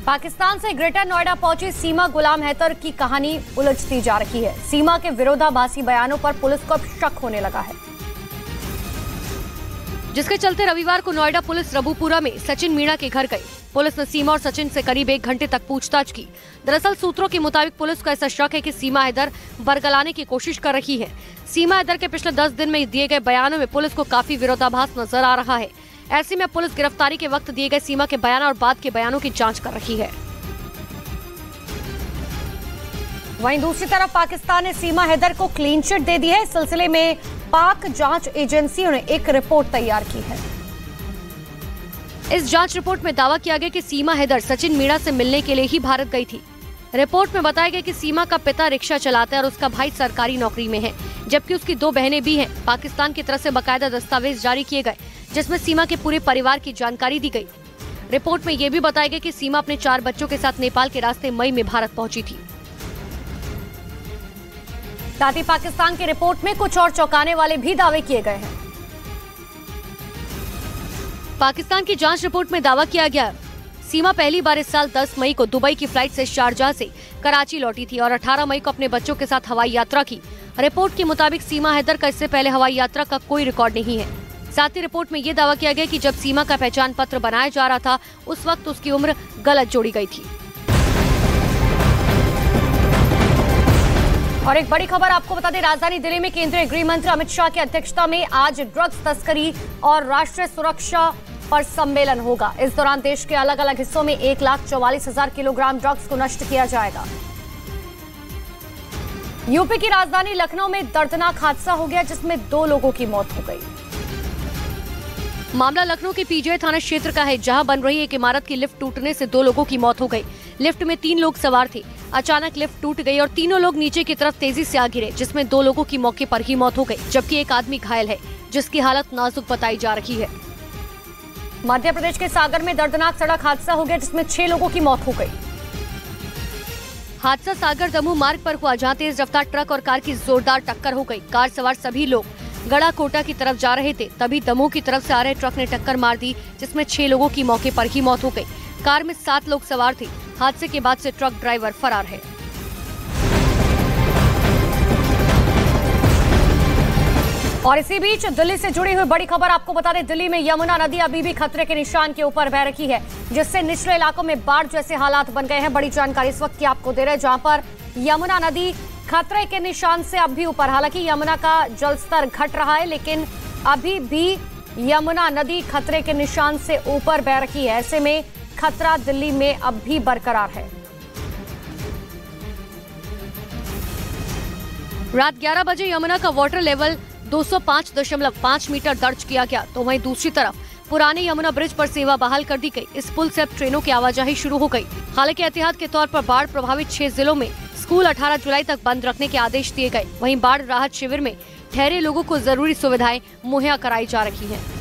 पाकिस्तान से ग्रेटर नोएडा पहुंची सीमा गुलाम हैदर की कहानी उलझती जा रही है। सीमा के विरोधाभासी बयानों पर पुलिस को अब शक होने लगा है, जिसके चलते रविवार को नोएडा पुलिस रबूपुरा में सचिन मीणा के घर गई। पुलिस ने सीमा और सचिन से करीब 1 घंटे तक पूछताछ की। दरअसल सूत्रों के मुताबिक पुलिस को ऐसा शक है कि सीमा हैदर बरगलाने की कोशिश कर रही है। सीमा हैदर के पिछले 10 दिन में दिए गए बयानों में पुलिस को काफी विरोधाभास नजर आ रहा है। ऐसे में पुलिस गिरफ्तारी के वक्त दिए गए सीमा के बयान और बाद के बयानों की जांच कर रही है। वहीं दूसरी तरफ पाकिस्तान ने सीमा हैदर को क्लीन चिट दे दी है। इस सिलसिले में पाक जांच एजेंसियों ने एक रिपोर्ट तैयार की है। इस जांच रिपोर्ट में दावा किया गया कि सीमा हैदर सचिन मीणा से मिलने के लिए ही भारत गई थी। रिपोर्ट में बताया गया कि सीमा का पिता रिक्शा चलाता है और उसका भाई सरकारी नौकरी में है, जबकि उसकी 2 बहनें भी हैं। पाकिस्तान की तरफ से बाकायदा दस्तावेज जारी किए गए जिसमें सीमा के पूरे परिवार की जानकारी दी गई। रिपोर्ट में यह भी बताया गया कि सीमा अपने 4 बच्चों के साथ नेपाल के रास्ते मई में भारत पहुंची थी। साथ ही पाकिस्तान की रिपोर्ट में कुछ और चौंकाने वाले भी दावे किए गए हैं। पाकिस्तान की जांच रिपोर्ट में दावा किया गया, सीमा पहली बार इस साल 10 मई को दुबई की फ्लाइट से शारजाह से कराची लौटी थी और 18 मई को अपने बच्चों के साथ हवाई यात्रा की। रिपोर्ट के मुताबिक सीमा हैदर का इससे पहले हवाई यात्रा का कोई रिकॉर्ड नहीं है। साथ ही रिपोर्ट में ये दावा किया गया कि जब सीमा का पहचान पत्र बनाया जा रहा था उस वक्त उसकी उम्र गलत जोड़ी गई थी। और एक बड़ी खबर आपको बता दें, राजधानी दिल्ली में केंद्रीय गृह मंत्री अमित शाह की अध्यक्षता में आज ड्रग्स तस्करी और राष्ट्रीय सुरक्षा पर सम्मेलन होगा। इस दौरान देश के अलग अलग हिस्सों में 1,44,000 किलोग्राम ड्रग्स को नष्ट किया जाएगा। यूपी की राजधानी लखनऊ में दर्दनाक हादसा हो गया जिसमें 2 लोगों की मौत हो गई। मामला लखनऊ के पीजीआई थाना क्षेत्र का है, जहां बन रही एक इमारत की लिफ्ट टूटने से 2 लोगों की मौत हो गई। लिफ्ट में 3 लोग सवार थे। अचानक लिफ्ट टूट गई और तीनों लोग नीचे की तरफ तेजी से आ गिरे, जिसमें 2 लोगों की मौके पर ही मौत हो गई, जबकि एक आदमी घायल है जिसकी हालत नाजुक बताई जा रही है। मध्य प्रदेश के सागर में दर्दनाक सड़क हादसा हो गया जिसमें 6 लोगों की मौत हो गई। हादसा सागर दमोह मार्ग पर हुआ, जहां तेज रफ्तार ट्रक और कार की जोरदार टक्कर हो गई। कार सवार सभी लोग गड़ा कोटा की तरफ जा रहे थे, तभी दमोह की तरफ से आ रहे ट्रक ने टक्कर मार दी, जिसमें 6 लोगों की मौके पर ही मौत हो गई। कार में 7 लोग सवार थे। हादसे के बाद से ट्रक ड्राइवर फरार है। और इसी बीच दिल्ली से जुड़ी हुई बड़ी खबर आपको बता दें, दिल्ली में यमुना नदी अभी भी खतरे के निशान के ऊपर बह रही है, जिससे निचले इलाकों में बाढ़ जैसे हालात बन गए हैं। बड़ी जानकारी इस वक्त की आपको दे रहे हैं, जहां पर यमुना नदी खतरे के निशान से अब भी ऊपर। हालांकि यमुना का जलस्तर घट रहा है, लेकिन अभी भी यमुना नदी खतरे के निशान से ऊपर बह रही है। ऐसे में खतरा दिल्ली में अब भी बरकरार है। रात 11 बजे यमुना का वाटर लेवल 205.5 मीटर दर्ज किया गया, तो वहीं दूसरी तरफ पुराने यमुना ब्रिज पर सेवा बहाल कर दी गई। इस पुल से अब ट्रेनों की आवाजाही शुरू हो गई। हालांकि एहतियात के तौर पर बाढ़ प्रभावित 6 जिलों में स्कूल 18 जुलाई तक बंद रखने के आदेश दिए गए। वहीं बाढ़ राहत शिविर में ठहरे लोगों को जरूरी सुविधाएं मुहैया कराई जा रही हैं।